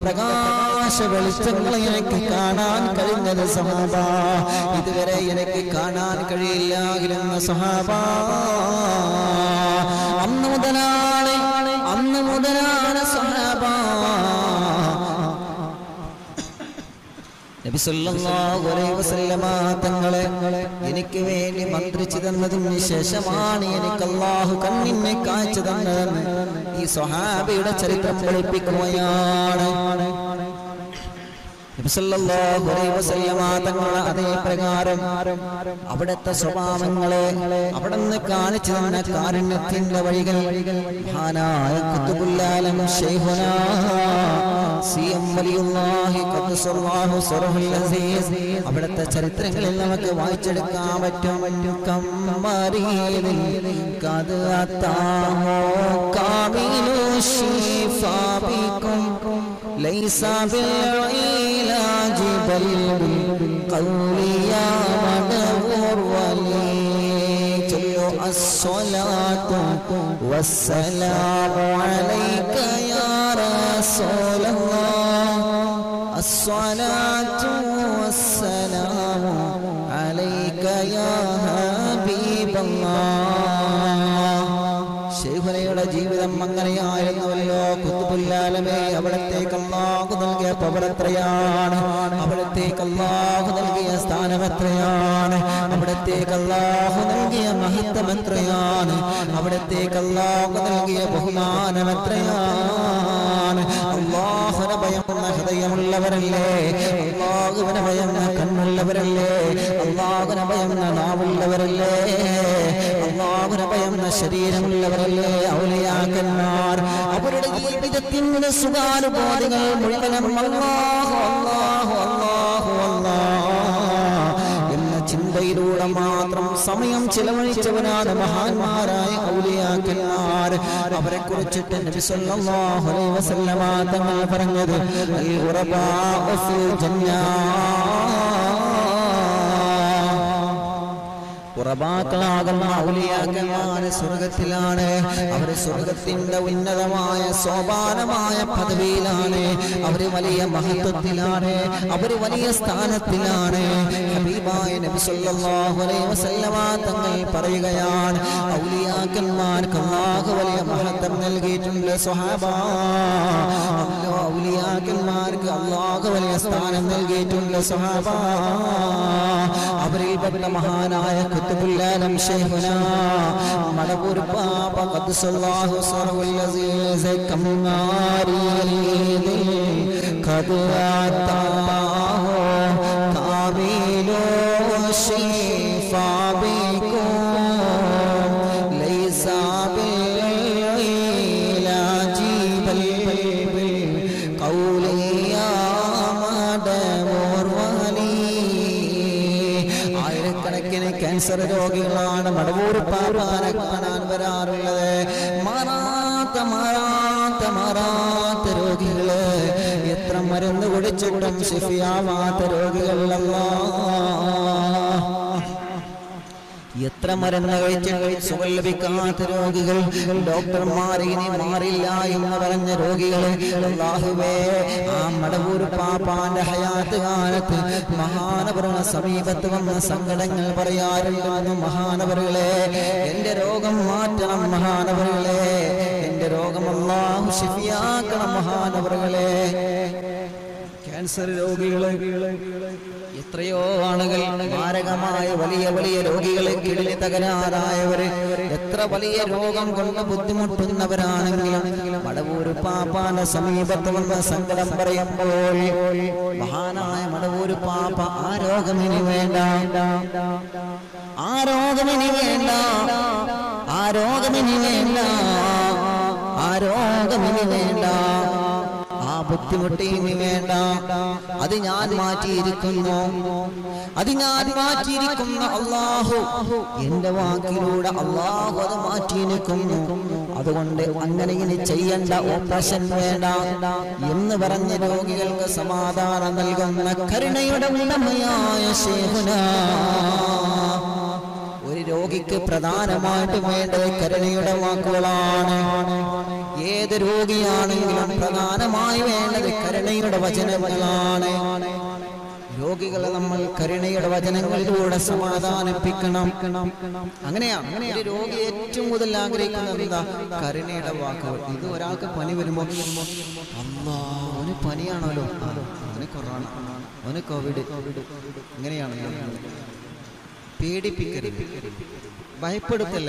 പ്രകാശ വെളിച്ചങ്ങളെ എനിക്ക് കാണാൻ കഴിഞ്ഞത് സഹാബ. ഇതുവരെ എനിക്ക് കാണാൻ കഴിയില്ലായിരുന്ന സഹാബ. അന്ന് മുതലാണ് സഹാബ നബി സല്ലല്ലാഹു അലൈഹി വസല്ലമ തങ്ങളെ എനിക്ക് വേണ്ടി മന്ത്രിച്ചു തന്നതിന് ശേഷമാണ് എനിക്ക് അല്ലാഹു കണ്ണിനെ കാഴ്ച തന്നതെന്ന് ഈ സ്വഹാബിയുടെ ചരിത്രം പഠിപ്പിക്കുകയാണ്. നബി സല്ലല്ലാഹു അലൈഹി വസല്ലമ തങ്ങൾ അതേ പ്രകാരം അവിടുത്തെ സ്വഭാവങ്ങളെ അവിടുന്ന് കാണിച്ചു തന്ന കാരുണ്യത്തിന്റെ വഴികൾ മഹാനായ ഖുതുബുൽ ആലം ശൈഖുനാ സിഎം വലിയുല്ലാഹി ഖദ്ദസല്ലാഹു സിറഹുൽ അസീസ് അവിടുത്തെ ചരിത്രങ്ങളിൽ നമുക്ക് വായിച്ചെടുക്കാൻ പറ്റും. കമ്മരീദിൽ ഖദ് അതാഹു കാമിലു ശിഫാ ബികും ലൈസ بالعلاج بل بالقول يا مدبر ولي الصلاة والسلام عليك يا رسول الله الصلاة والسلام عليك يا حبيب الله. ശൈഖുനയുടെ ജീവിതം അങ്ങനെയായിരുന്നുവല്ലോ. ഖുതുബുൽ ആലമേ അവിടത്തേക്ക് അല്ലാഹു നൽകിയ പവർ എത്രയാണ്, അവിടത്തേക്ക് അല്ലാഹു നൽകിയ സ്ഥാനം എത്രയാണ്, അവിടത്തേക്ക് അല്ലാഹു നൽകിയ മഹത്വം എത്രയാണ്, അവിടത്തേക്ക് അല്ലാഹു നൽകിയ ബഹുമാനം എത്രയാണ്. അല്ലാഹുവിനെ ഭയമുള്ള ഹൃദയമുള്ളവരല്ലേ, അല്ലാഹുവിനെ ഭയമുള്ള കണ്ണുള്ളവരല്ലേ, അല്ലാഹുവിനെ ഭയമുള്ള നാവുള്ളവരല്ലേ, അല്ലാഹുവിനെ ഭയമുള്ള ശരീരമുള്ളവരല്ലേ ഔലിയാക്കന്മാർ. അവരുടെ ജീവിതത്തിന്റെ സുഖാനുഭൂതികൾ മുഴുവനും അല്ലാഹു അല്ലാഹു അല്ലാഹു അല്ലാഹ് എന്ന ചിന്തയിലൂടെ മാത്രം സമയം ചിലവഴിച്ചവരാണ് മഹാന്മാരായ ഔലിയാക്കന്മാർ. അവരെ കുറിച്ചിട്ട് നബി സല്ലല്ലാഹു അലൈഹി വസല്ലമ തങ്ങൾ പറഞ്ഞത് അൽ ഖുറബാഉ ഫിൽ ജന്നah. ഖുറബാക്കളാകുന്ന ഔലിയാക്കന്മാർ സ്വർഗത്തിലാണ്. അവർ സ്വർഗത്തിന്റെ ഉന്നതമായ സോപാനമായ പദവിയിലാണ്. അവർ വലിയ മഹത്വത്തിലാണ്. അവർ വലിയ സ്ഥാനത്തിലാണ്. ഹബീബായ നബി സല്ലല്ലാഹു അലൈഹി വസല്ലമ തങ്ങൾ പറയുകയാണ്, ഔലിയാക്കന്മാർക്ക് അല്ലാഹു വലിയ മഹത്വം നൽകിയിട്ടുണ്ട് സ്വഹാബ. ഔലിയാക്കന്മാർക്ക് അല്ലാഹു വലിയ സ്ഥാനം നൽകിയിട്ടുണ്ട് സ്വഹാബ. അവരിൽപ്പെട്ട മഹാനായ ഖുതുബുൽ ആലം ശൈഖുനാ മടവൂർ പാപ്പ ഖദ്ദസല്ലാഹു സിറഹുൽ അസീസ് കമ്മാരീദിൽ ഖദ് അതാഹു കാമിലു ശിഫാ ബികും ലൈസ ബിൽഇലാജി ബൽ ഖൗലി യാ മദബൂർ വലി. ആയിരക്കണക്കിന് ക്യാൻസർ രോഗികളാണ് മടവൂർ പാപ്പാനെ കാണാൻ വരാറുള്ളത്. മാറാത്ത രോഗികള്, എത്ര മരുന്ന് കുടിച്ചിട്ടും ശിഫിയാവാത്ത രോഗികളല്ലാ. എത്ര മരുന്ന് കഴിച്ചിട്ട് സുഖം ലഭിക്കാത്ത രോഗികൾ, ഡോക്ടർമാർ ഇനി മാറില്ല എന്ന് പറഞ്ഞ രോഗികള്. അല്ലാഹുവേ, ആ മടവൂർ പാപ്പാന്റെ ഹയാത്ത് കാലത്ത് മഹാനവരുടെ സമീപത്ത് വന്ന സങ്കടങ്ങൾ പറയാറുണ്ട്. മഹാനവറുകളെ, എന്റെ രോഗം മാറ്റണം മഹാനവറുകളെ, എന്റെ രോഗം അല്ലാഹു ശിഫിയാക്കണം മഹാനവറുകളെ. ക്യാൻസർ രോഗികള് എത്രയോ ആളുകൾ, മാരകമായ വലിയ വലിയ രോഗികളെ, കിഡ്നി തകരാറായവര്, എത്ര വലിയ രോഗം കൊണ്ട് ബുദ്ധിമുട്ടുന്നവരാണെങ്കിലും മടവൂർ പാപ്പാന്റെ സമീപത്ത് വന്ന സങ്കടം പറയുമ്പോൾ മഹാനായ മടവൂർ പാപ്പ ആ രോഗമിനി വേണ്ട, ആ രോഗമിനി വേണ്ട, ആ രോഗമിനി വേണ്ട, ആ രോഗമിനി വേണ്ട, ആ ബുദ്ധിമുട്ട് ഇനി വേണ്ട, അത് ഞാൻ മാറ്റിയിരിക്കുന്നു, അത് ഞാൻ മാറ്റിയിരിക്കുന്ന അല്ലാഹു എന്റെ വാക്കിലൂടെ അല്ലാഹു അത് മാറ്റിയിരിക്കുന്നു. അതുകൊണ്ട് അങ്ങനെ ഇനി ചെയ്യേണ്ട, ഓപ്പറേഷൻ വേണ്ട എന്ന് പറഞ്ഞ രോഗികൾക്ക് സമാധാനം നൽകുന്ന കരുണയുടെ ഉടമയായ ശൈഖുനാ. ഒരു രോഗിക്ക് പ്രധാനമായിട്ടും വേണ്ടത് കരുണയുടെ വാക്കുകളാണ്. ഏത് രോഗിയാണെങ്കിലും പ്രധാനമായി വേണ്ടത് കരുണയുടെ വചനങ്ങളാണ്. രോഗികളെ നമ്മൾ കരുണയുടെ വചനങ്ങളിലൂടെ സമാധാനിപ്പിക്കണം. അങ്ങനെയാണ് ഒരു രോഗി ഏറ്റവും കൂടുതൽ ആഗ്രഹിക്കുന്നത് എന്താ? കരുണയുടെ വാക്കുകൾ. ഇത് ഒരാൾക്ക് പനി വരുമ്പോൾ അല്ലാ അവന് പനിയാണല്ലോ, അവന് കൊറോണ, അവന് കോവിഡ്, ഇങ്ങനെയാണല്ലോ. പേടിപ്പിക്കരുത്, ഭയപ്പെടുത്തല്ല.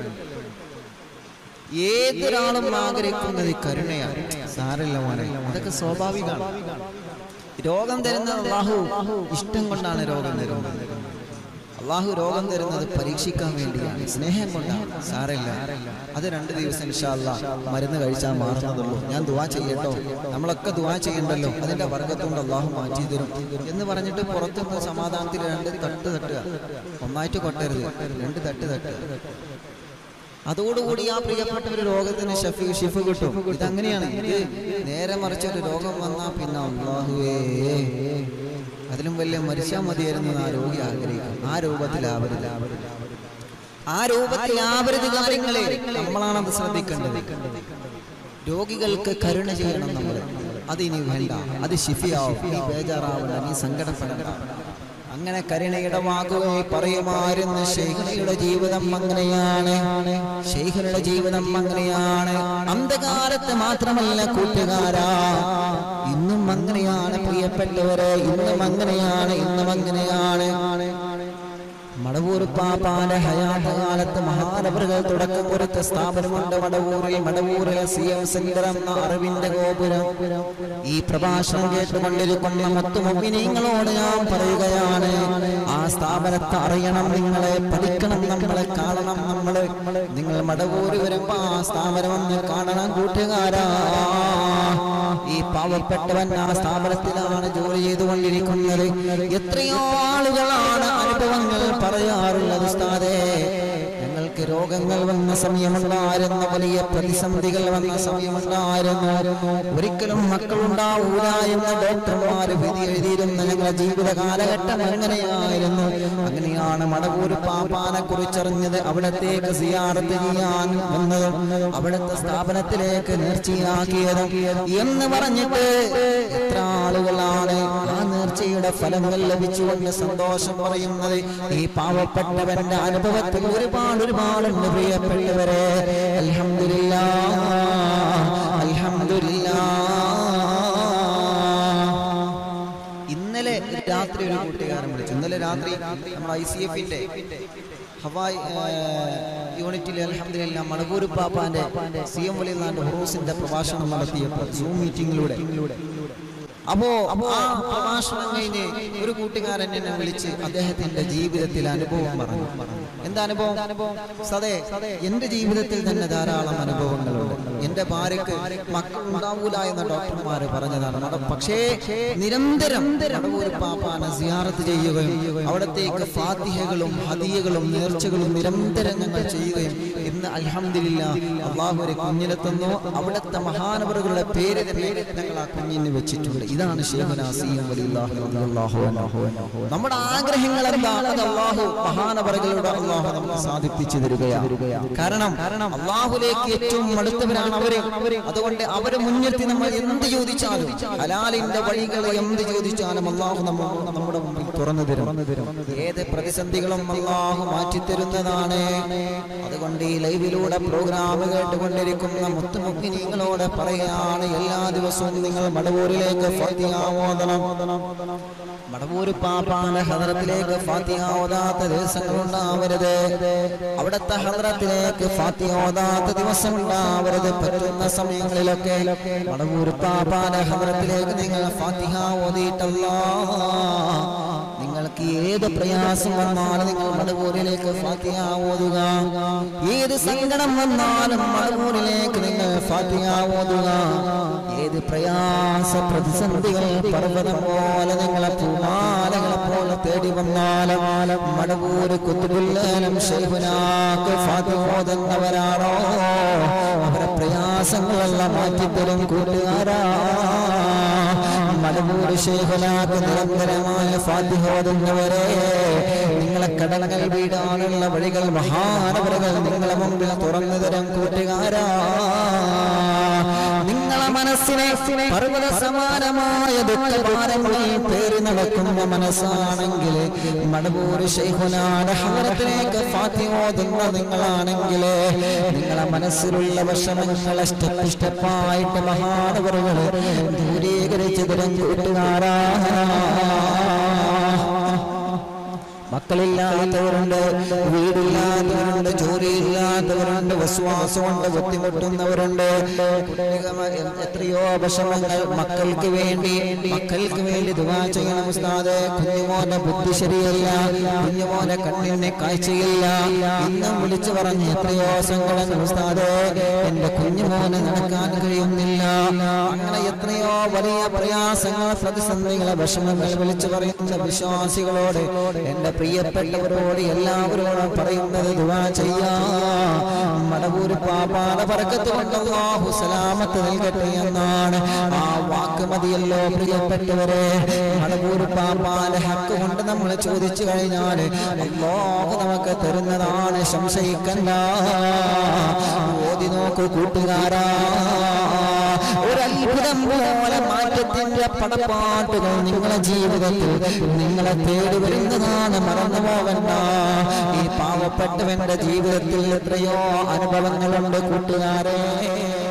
ഏതൊരാളും ആഗ്രഹിക്കുന്നത് കരുണയാണ്. സാരല്ല മോനെ, അതൊക്കെ സ്വാഭാവികമാണ്. രോഗം തരുന്നത് അല്ലാഹു ഇഷ്ടം കൊണ്ടാണ് രോഗം തരുന്നത്. അല്ലാഹു രോഗം തരുന്നത് പരീക്ഷിക്കാൻ വേണ്ടിയാണ്, സ്നേഹം കൊണ്ടാണ്. സാരല്ല, അത് 2 ദിവസം ഇൻഷാ അല്ലാഹ് മരുന്ന് കഴിച്ചാൽ മാറുന്നതുള്ളൂ. ഞാൻ ദുആ ചെയ്യട്ടോ, നമ്മളൊക്കെ ദുആ ചെയ്യണ്ടല്ലോ, അതിന്റെ വർഗ്ഗത്തുകൊണ്ട് അല്ലാഹു മാറ്റി തരും എന്ന് പറഞ്ഞിട്ട് പുറത്തുനിന്ന് സമാധാനത്തിൽ 2 തട്ട് തട്ടുക. ഒന്നായിട്ട് കൊട്ടരുത്, 2 തട്ട് തട്ടുക. അതോടുകൂടി ആ പ്രിയപ്പെട്ട ഒരു രോഗത്തിന് ഷിഫ കിട്ടും. ഇതങ്ങനെയാണ്. ഇത് നേരെ മറിച്ചൊരു രോഗം വന്നാൽ പിന്നെ അല്ലാഹുവേ അതിലും വലിയ മരിച്ചാൽ മതിയായിരുന്നു ആ രോഗി ആഗ്രഹിക്കും. ആ രൂപത്തിലാവരുത്, ആ രൂപത്തിലാവരുത് കാര്യങ്ങളെ. നമ്മളാണത് ശ്രദ്ധിക്കേണ്ടത്. രോഗികൾക്ക് കരുണ ചെയ്യണം നമ്മൾ. അതിനി വേണ്ട, അത് ഷിഫിയാവും. നീ ബേജാറാവണ്ട, നീ സങ്കടപ്പെടണ്ട. അങ്ങനെ കരുണയുടെ വാക്കുകൾ പറയുമായിരുന്നു. ശൈഖുനയുടെ ജീവിതം അങ്ങനെയാണ്, ശൈഖുനയുടെ ജീവിതം അങ്ങനെയാണ്. അന്ധകാലത്ത് മാത്രമല്ല കൂട്ടുകാരാ, ഇന്നും അങ്ങനെയാണ് പ്രിയപ്പെട്ടവരെ, ഇന്നും അങ്ങനെയാണ്, ഇന്നും അങ്ങനെയാണ്. മടവൂർ പാപ്പാന്റെ ഹയാത്ത് കാലത്ത് മഹാനവറുകൾ തുടക്കം കുറിച്ച സ്ഥാപനമുണ്ട് മടവൂരിൽ. മടവൂരിലെ CM സെന്റർ എന്ന അറിവിന്റെ ഗോപുരം. ഈ പ്രഭാഷണം കേട്ടുകൊണ്ടിരിക്കുന്ന മുത്തുമുഅ്മിനീങ്ങളോട് ഞാൻ പറയുകയാണ്, ആ സ്ഥാപനത്തെ അറിയണം, നിങ്ങളെ പഠിക്കണം, നമ്മളെ കാണണം. നിങ്ങൾ മടവൂര് വരുമ്പോ ആ സ്ഥാപനം ഒന്ന് കാണണം കൂട്ടുകാരാ. ഈ പാവപ്പെട്ടവൻ ആ സ്ഥാപനത്തിലാണ് ജോലി ചെയ്തുകൊണ്ടിരിക്കുന്നത്. എത്രയോ ആളുകളാണ് അനുഭവങ്ങൾ പറയാറുള്ളത്. ഉസ്താദേ, ഞങ്ങൾക്ക് രോഗങ്ങൾ വന്ന സമയമുണ്ടായിരുന്നു, വലിയ പ്രതിസന്ധികൾ വന്ന സമയമുണ്ടായിരുന്നു. ഒരിക്കലും മക്കളുണ്ടാവൂല എന്ന് ഡോക്ടർമാര് വിധി എഴുതിയിരുന്ന ഞങ്ങളുടെ ജീവിത കാലഘട്ടം അങ്ങനെയായിരുന്നു. അങ്ങനെയാണ് മടവൂർ പാപ്പാനെ കുറിച്ചറിഞ്ഞത്, അവിടത്തേക്ക് സിയാറത്ത് ചെയ്യാൻ വന്നതും അവിടുത്തെ സ്ഥാപനത്തിലേക്ക് നേർച്ചയാക്കിയതും എന്ന് പറഞ്ഞിട്ട് എത്ര ആളുകളാണ് ആ നേർച്ചയുടെ ഫലങ്ങൾ ലഭിച്ചുകൊണ്ട് സന്തോഷം പറയുന്നത്. ഈ പാവപ്പെട്ടവന്റെ അനുഭവത്തിൽ ഒരുപാടുണ്ട് പ്രിയപ്പെട്ടവരെ. അൽഹംദുലില്ലാഹ്, അൽഹംദുലില്ലാഹ്. ഇന്നലെ രാത്രി ഒരു കൂട്ടുകാരൻ വിളിച്ചു. ഇന്നലെ രാത്രി നമ്മുടെ ICFന്റെ ഹവായ് യൂണിറ്റിലെ അൽഹംദുലില്ലാഹ് മടവൂർ പാപ്പാന്റെ CM വലിയുള്ളാന്റെ ഹുറൂസിന്റെ പ്രഭാഷണം നടത്തിയപ്പോൾ സൂം മീറ്റിംഗിലൂടെ അപ്പോ ആ പ്രഭാഷണം കഴിഞ്ഞ് ഒരു കൂട്ടുകാരൻ എന്നെ വിളിച്ച് അദ്ദേഹത്തിന്റെ ജീവിതത്തിൽ അനുഭവം പറഞ്ഞു. എന്താ അനുഭവം? സതേ, എന്റെ ജീവിതത്തിൽ തന്നെ ധാരാളം അനുഭവങ്ങളുണ്ട്. എന്റെ ഭാര്യക്ക് മക്കൾ ഉണ്ടാവൂല എന്ന് ഡോക്ടർമാര് പറഞ്ഞതാണ്. പക്ഷേ നിരന്തരം മടവൂർ പാപ്പാനെ സിയാറത്ത് ചെയ്യുകയും അവിടത്തേക്ക് ഫാത്തിഹകളും ഹദിയകളും നേർച്ചകളും നിരന്തരം ഞങ്ങൾ ചെയ്യുകയും ഇന്ന് അൽഹംദുലില്ലാഹ് അല്ലാഹു ഒരു കുഞ്ഞിനെ തന്നു. അവിടുത്തെ മഹാനവറുകളുടെ പേര് ഞങ്ങൾ ആ കുഞ്ഞിന് വെച്ചിട്ടുണ്ട്. ഇതാണ് ശൈഖുനാ CM വലിയുല്ലാഹി റളിയല്ലാഹു അൻഹു. നമ്മുടെ ആഗ്രഹങ്ങൾ എന്താണ്? അത് അല്ലാഹു മഹാനവറുകളുടെ അല്ലാഹു നമുക്ക് സാധിപ്പിച്ചു തരികയാണ്. കാരണം അല്ലാഹുവിലേക്ക് ഏറ്റവും അടുത്തവരാണ് അവര്. അതുകൊണ്ട് അവരെ മുൻനിർത്തി നമ്മൾ എന്ത് ചോദിച്ചാലും, ഹലാലിന്റെ വഴികൾ എന്ത് ചോദിച്ചാലും അല്ലാഹു നമ്മുടെ മുമ്പിൽ തുറന്നു തരും. ഏത് പ്രതിസന്ധികളും അല്ലാഹു മാറ്റിത്തരുന്നതാണ്. അതുകൊണ്ട് ഈ ലൈവിലൂടെ പ്രോഗ്രാം കേട്ടുകൊണ്ടിരിക്കുന്ന മുത്തുമുഅ്മിനീങ്ങളോട് പറയുകയാണ്, എല്ലാ ദിവസവും നിങ്ങൾ മടവൂരിലേക്ക് ഫാത്തിഹ ഓതണം. മടവൂർ പാപ്പാന്റെ ഹദ്റത്തിലേക്ക് ഫാത്തിഹ ഓതാത്ത ദിവസങ്ങളുണ്ടാവരുത്. അവിടുത്തെ ഹദ്റത്തിലേക്ക് ഫാത്തിഹ ഓതാത്ത ദിവസം ഉണ്ടാവരുത്. പറ്റുന്ന സമയങ്ങളിലൊക്കെ മടവൂർ പാപ്പാന്റെ ഹദ്റത്തിലേക്ക് നിങ്ങൾ ഫാത്തിഹ ഓതിയിട്ടല്ലാ, നിങ്ങൾക്ക് ഏത് പ്രയാസം വന്നാലും നിങ്ങൾ മടവൂരിലേക്ക് ഫാത്തിഹ ഓതുക. ഏത് സങ്കടം വന്നാലും മടവൂരിലേക്ക് നിങ്ങൾ ഫാത്തിഹ ഓതുക. ഏത് പ്രയാസ പ്രതിസന്ധികൾ പർവ്വതം പോലെ നിങ്ങളെ പൂമാലകളെ പോലെ തേടി വന്നാലും മടവൂര് കുത്തുബുല്ലാലും ശൈഖുനാക്ക് ഫാത്തിഹ ഓതുന്നവരാണോ അവരെ പ്രയാസങ്ങളെല്ലാം മാറ്റിത്തരും കൂട്ടുകാരാ. മടവൂർ ശൈഖുനാക്ക് നിരന്തരമായ ഫാത്തിഹ ഓതുന്നവരെ നിങ്ങളെ കടങ്ങൾ വീടാനുള്ള വഴികൾ മഹാനവറുകൾ നിങ്ങളെ മുമ്പിൽ തുറന്നു തരും കൂട്ടുകാരാ. നിങ്ങളെ മനസ്സിനെ പർവ്വത സമാനമായ ദുഃഖഭാരങ്ങളിൽ പേറി നടക്കുന്ന മനസ്സാണെങ്കിൽ മടവൂർ ശൈഖുനാന്റെ ഹദ്റത്തിലേക്ക് ഫാത്തിഹ ഓതുന്ന നിങ്ങളാണെങ്കിൽ നിങ്ങളെ മനസ്സിലുള്ള വിഷമങ്ങളെ സ്റ്റെപ്പായിട്ട് മഹാനവറുകൾ ദൂരീകരിച്ചു തരും കൂട്ടുകാരാ. മക്കളില്ലാത്തവരുണ്ട്, വീടില്ലാത്തവരുണ്ട്, ജോലിയില്ലാത്തവരുണ്ട്, വിശ്വാസം കൊണ്ട് ബുദ്ധിമുട്ടുന്നവരുണ്ട്. എത്രയോ വിഷമങ്ങൾ മക്കൾക്ക് വേണ്ടി ദുആ ചെയ്യണം ഉസ്താദേ. കുഞ്ഞുമോന്റെ ബുദ്ധി ശരിയല്ല, കുഞ്ഞുമോന്റെ കണ്ണിന് കാഴ്ചയില്ല. ഇന്നും വിളിച്ചു പറഞ്ഞ് എത്രയോ സങ്കടങ്ങൾ ഉസ്താദേ, എന്റെ കുഞ്ഞുമോന് നടക്കാൻ കഴിയുന്നില്ല. അങ്ങനെ എത്രയോ വലിയ പ്രയാസങ്ങൾ, പ്രതിസന്ധികളെ, വിഷമങ്ങൾ വിളിച്ചു പറയുന്ന വിശ്വാസികളോട്, എന്റെ പ്രിയപ്പെട്ടവരോട്, എല്ലാവരോടും പറയുന്നത് ദുആ ചെയ്യാം. മടവൂർ പാപ്പാടെ ബർക്കത്ത് കൊണ്ട് അല്ലാഹു സലാമത്ത് നൽകട്ടെ എന്നാണ്. ആ വാക്ക് മതിയല്ലോ പ്രിയപ്പെട്ടവരെ. മടവൂർ പാപ്പാന്റെ ഹക്ക് കൊണ്ട് നമ്മൾ ചോദിച്ചു കഴിഞ്ഞാൽ അല്ലാഹു നമുക്ക് തരുന്നതാണ്, സംശയിക്കണ്ട. ഓതി നോക്കൂ കൂട്ടുകാരാ, ഒരത്ഭുതം പോലെ മാറ്റത്തിന്റെ പടപ്പാട്ടുകൾ നിങ്ങളെ ജീവിതത്തിൽ നിങ്ങളെ തേടി വരുന്നതാണ്, മറന്നു പോകണ്ട. ഈ പാവപ്പെട്ടവന്റെ ജീവിതത്തിൽ എത്രയോ അനുഭവങ്ങളുണ്ട് കൂട്ടുകാരെ.